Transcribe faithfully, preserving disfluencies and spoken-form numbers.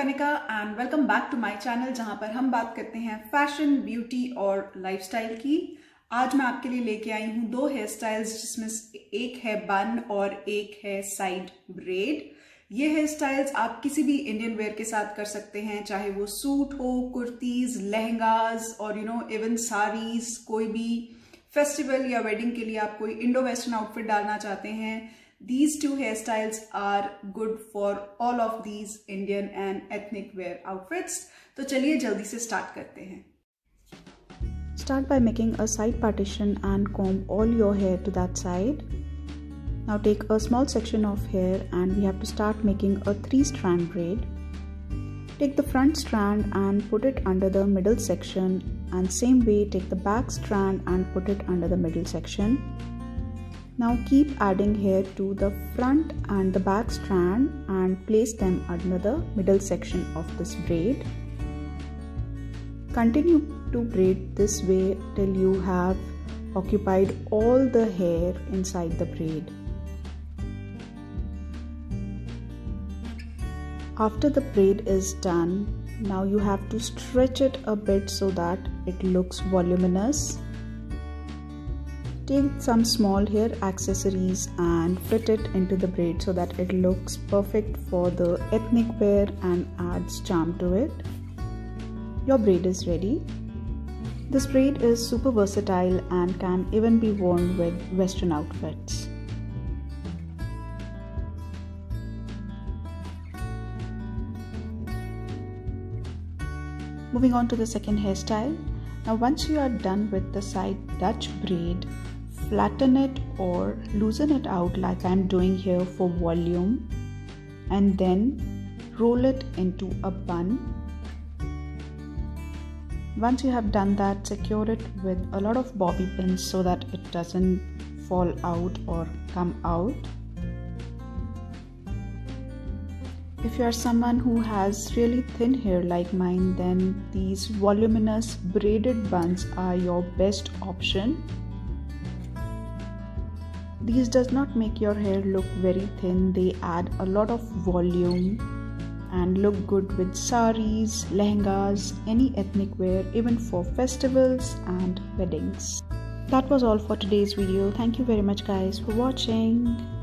Anika and welcome back to my channel, जहां पर हम बात करते हैं फैशन, ब्यूटी और लाइफस्टाइल की। आज मैं आपके लिए लेके आई हूं दो हेयर स्टाइल्स, जिसमें एक है बन और एक है साइड ब्रेड। ये हेयर स्टाइल्स आप किसी भी इंडियन वेयर के साथ कर सकते हैं, चाहे वो सूट हो, कुर्तीज, लहंगाज और यू नो इवन साड़ीज। कोई भी फेस्टिवल या वेडिंग के लिए आप कोई इंडो वेस्टर्न आउटफिट डालना चाहते हैं, these two hairstyles are good for all of these Indian and ethnic wear outfits. तो चलिए जल्दी से स्टार्ट करते हैं। Start by making a side partition and comb all your hair to that side. Now take a small section of hair and we have to start making a three strand braid. Take the front strand and put it under the middle section, and same way take the back strand and put it under the middle section. Now keep adding hair to the front and the back strand and place them under the middle section of this braid. Continue to braid this way till you have occupied all the hair inside the braid. After the braid is done, now you have to stretch it a bit so that it looks voluminous. Take some small hair accessories and fit it into the braid so that it looks perfect for the ethnic wear and adds charm to it. Your braid is ready. This braid is super versatile and can even be worn with Western outfits. Moving on to the second hairstyle. Now once you are done with the side Dutch braid, flatten it or loosen it out like I'm doing here for volume, and then roll it into a bun. Once you have done that, secure it with a lot of bobby pins so that it doesn't fall out or come out. If you are someone who has really thin hair like mine, then these voluminous braided buns are your best option. These does not make your hair look very thin. They add a lot of volume and look good with saris, lehengas, any ethnic wear, even for festivals and weddings. That was all for today's video. Thank you very much guys for watching.